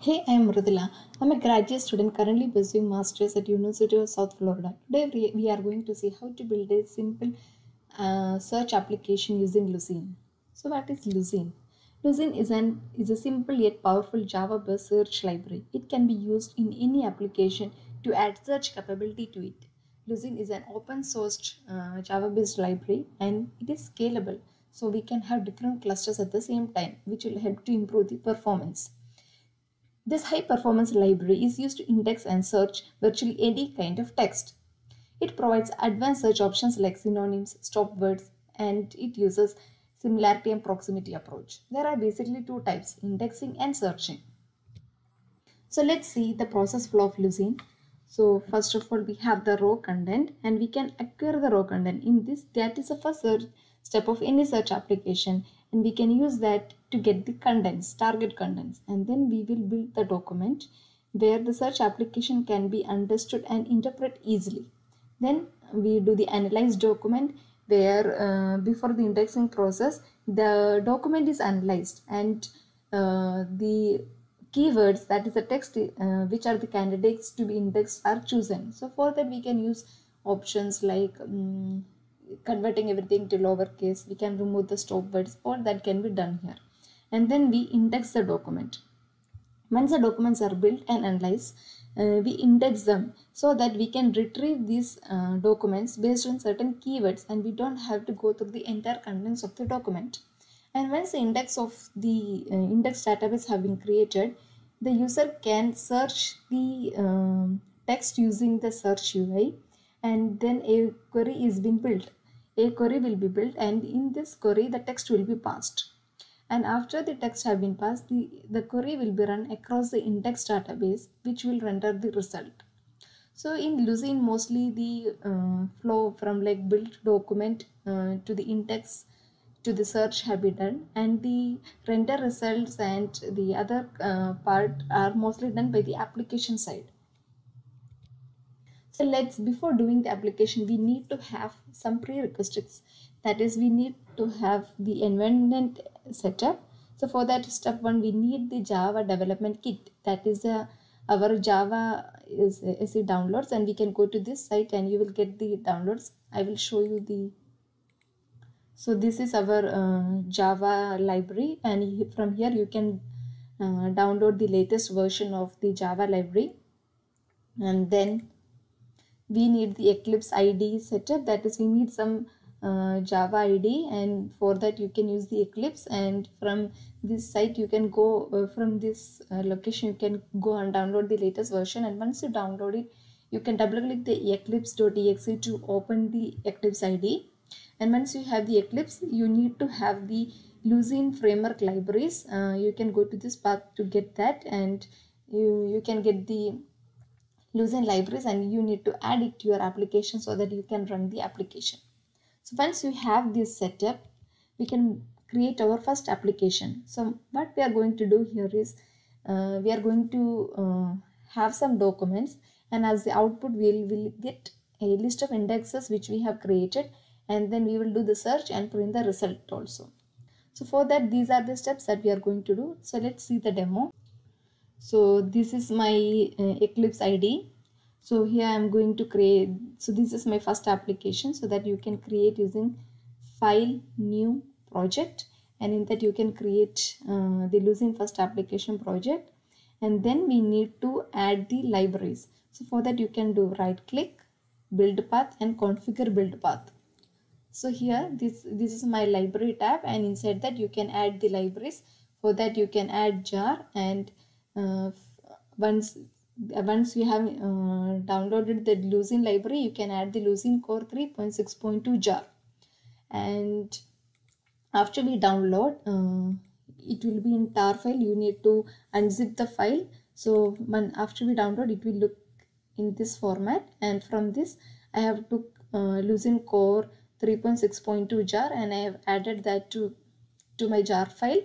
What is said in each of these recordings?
Hey, I am Mridula. I'm a graduate student currently pursuing masters at University of South Florida. Today we are going to see how to build a simple search application using Lucene. So what is Lucene? Lucene is a simple yet powerful Java-based search library. It can be used in any application to add search capability to it. Lucene is an open sourced Java-based library and it is scalable. So we can have different clusters at the same time, which will help to improve the performance. This high performance library is used to index and search virtually any kind of text. It provides advanced search options like synonyms, stop words, and it uses similarity and proximity approach. There are basically two types, indexing and searching. So let's see the process flow of Lucene. So first of all, we have the raw content and we can acquire the raw content. In this, that is the first step of any search application, and we can use that to get the contents, target contents, and then we will build the document where the search application can be understood and interpret easily. Then we do the analyze document where before the indexing process, the document is analyzed and the keywords, that is the text which are the candidates to be indexed, are chosen. So for that we can use options like converting everything to lowercase. We can remove the stop words, all that can be done here. And then we index the document. Once the documents are built and analyzed, we index them so that we can retrieve these documents based on certain keywords, and we don't have to go through the entire contents of the document. And once the index of the index database have been created, the user can search the text using the search UI, and then a query is being built. A query will be built, and in this query the text will be passed. And after the text have been passed, the query will be run across the index database, which will render the result. So in Lucene, mostly the flow from like build document to the index to the search have been done, and the render results and the other part are mostly done by the application side. So let's, before doing the application, we need to have some prerequisites. That is, we need to have the environment setup. So for that, step one, we need the Java development kit. That is our Java is downloads, and we can go to this site and you will get the downloads. I will show you the. So this is our Java library, and from here you can download the latest version of the Java library, and then we need the Eclipse IDE setup. That is, we need some Java ID, and for that you can use the Eclipse, and from this site you can go from this location you can go and download the latest version. And once you download it, you can double click the eclipse.exe to open the Eclipse IDE. And once you have the Eclipse, you need to have the Lucene framework libraries. You can go to this path to get that, and you can get the Lucene libraries, and you need to add it to your application so that you can run the application. So once you have this setup, we can create our first application. So what we are going to do here is we are going to have some documents, and as the output we will get a list of indexes which we have created, and then we will do the search and print the result also. So for that, these are the steps that we are going to do. So let's see the demo. So this is my Eclipse ID. So here I am going to create, so this is my first application, so that you can create using file new project, and in that you can create the Lucene first application project, and then we need to add the libraries. So for that you can do right click, build path, and configure build path. So here this is my library tab, and inside that you can add the libraries. For that you can add jar, and uh, once you have downloaded the Lucene library, you can add the Lucene Core 3.6.2 jar. And after we download, it will be in tar file. You need to unzip the file. So when after we download, it will look in this format, and from this I have took Lucene Core 3.6.2 jar, and I have added that to my jar file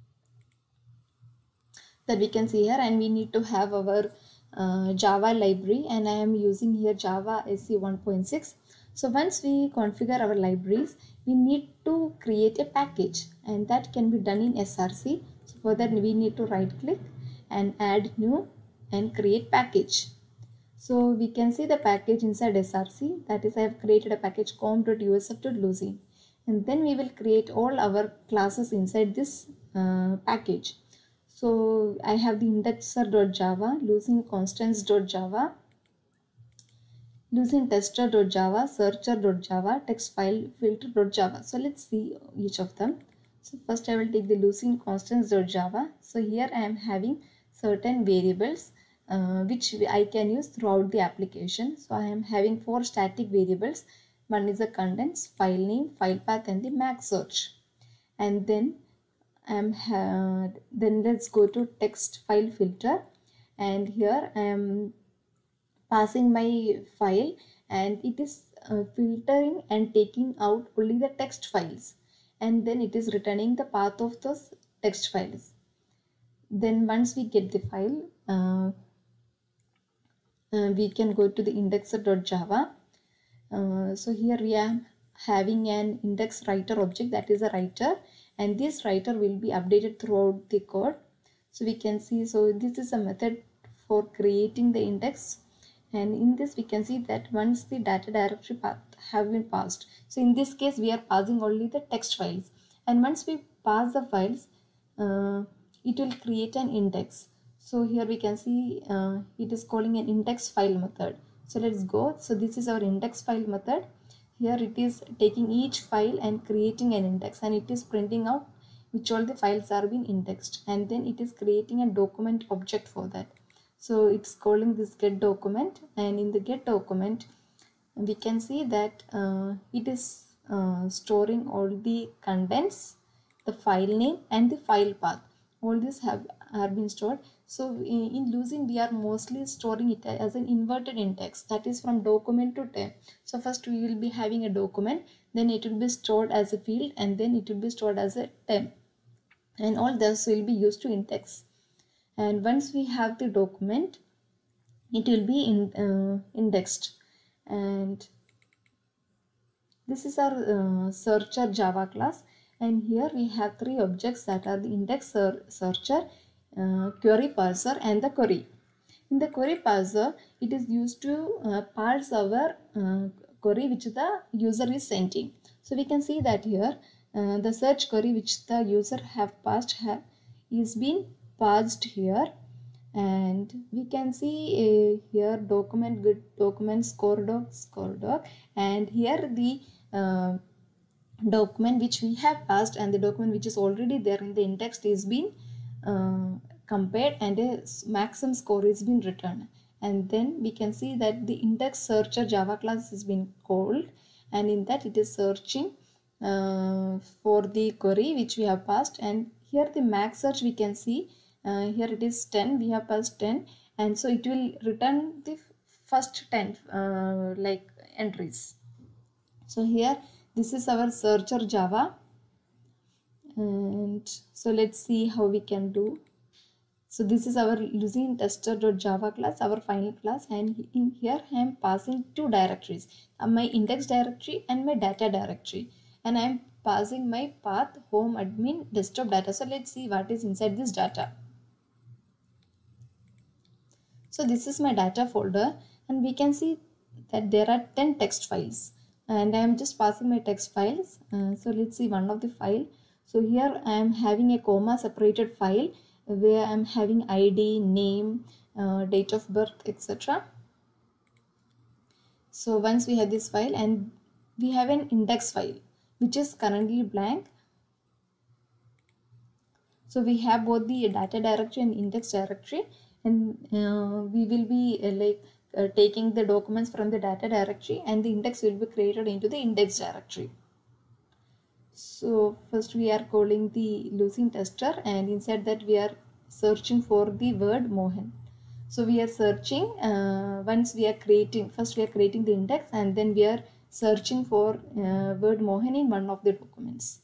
that we can see here. And we need to have our Java library, and I am using here Java SE 1.6. So once we configure our libraries, we need to create a package, and that can be done in SRC. So for that we need to right click and add new and create package. So we can see the package inside src, that is I have created a package com.usf.lucene, and then we will create all our classes inside this package. So I have the indexer.java, lucene constants.java, lucene tester.java, searcher.java, text file filter.java. So let's see each of them. So first I will take the lucene constants.java. So here I am having certain variables which I can use throughout the application. So I am having 4 static variables. One is the contents, file name, file path, and the max search. And then then let's go to text file filter, and here I am passing my file, and it is filtering and taking out only the text files, and then it is returning the path of those text files. Then once we get the file, we can go to the indexer.java. So here we are having an index writer object, that is a writer, and this writer will be updated throughout the code. So we can see, so this is a method for creating the index, and in this we can see that once the data directory path have been passed, so in this case we are passing only the text files, and once we pass the files, it will create an index. So here we can see it is calling an index file method. So let's go. So this is our index file method. Here it is taking each file and creating an index, and it is printing out which all the files are being indexed, and then it is creating a document object for that. So it's calling this get document, and in the get document we can see that it is storing all the contents, the file name, and the file path. All these have been stored. So in Lucene we are mostly storing it as an inverted index, that is from document to temp. So first we will be having a document, then it will be stored as a field, and then it will be stored as a temp, and all this will be used to index. And once we have the document, it will be indexed. And this is our searcher Java class, and here we have 3 objects, that are the index searcher, query parser, and the query. In the query parser, it is used to parse our query which the user is sending. So we can see that here the search query which the user have passed is being parsed here, and we can see here document, good document, score doc, and here the document which we have passed and the document which is already there in the index is being compared, and a maximum score is being returned. And then we can see that the index searcher Java class has been called, and in that it is searching for the query which we have passed. And here the max search we can see, here it is 10, we have passed 10, and so it will return the first 10 like entries. So here this is our searcher Java, and so let's see how we can do. So this is our Lucene tester.java class, our final class, and in here I am passing 2 directories, my index directory and my data directory, and I am passing my path home admin desktop data. So let's see what is inside this data. So this is my data folder, and we can see that there are 10 text files, and I am just passing my text files. So let's see one of the file. So here I am having a comma separated file where I am having ID, name, date of birth, etc. So once we have this file, and we have an index file which is currently blank. So we have both the data directory and index directory, and we will be taking the documents from the data directory, and the index will be created into the index directory. So first we are calling the Lucene tester, and inside that we are searching for the word Mohan. So we are searching once we are creating, first we are creating the index, and then we are searching for word Mohan in one of the documents.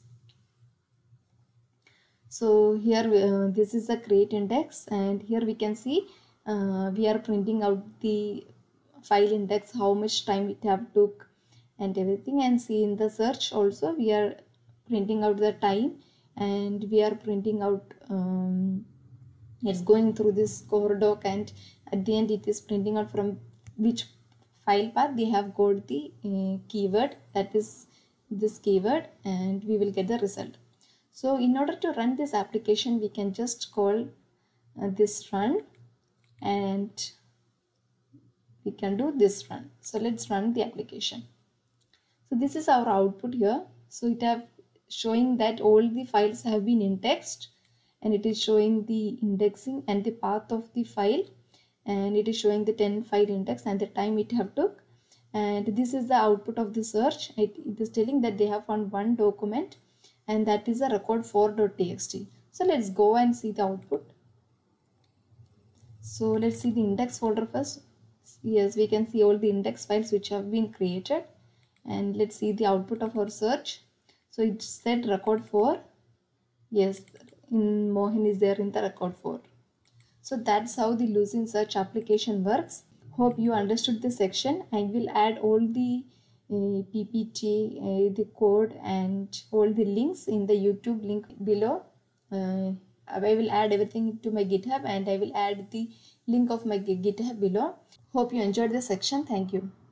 So here this is the create index, and here we can see we are printing out the file index, how much time it have took and everything. And see in the search also we are printing out the time, and we are printing out It's going through this core doc, and at the end it is printing out from which file path they have got the keyword, that is this keyword, and we will get the result. So in order to run this application, we can just call this run, and we can do this run. So let's run the application. So this is our output here. So it have showing that all the files have been indexed, and it is showing the indexing and the path of the file, and it is showing the 10 file index and the time it have took. And this is the output of the search. It is telling that they have found one document, and that is a record4.txt. So let's go and see the output. So let's see the index folder first. Yes, we can see all the index files which have been created, and let's see the output of our search. So it said record 4. Yes, in Mohan is there in the record 4. So that's how the Lucene search application works. Hope you understood this section. I will add all the PPT, the code, and all the links in the YouTube link below. I will add everything to my GitHub, and I will add the link of my GitHub below. Hope you enjoyed this section. Thank you.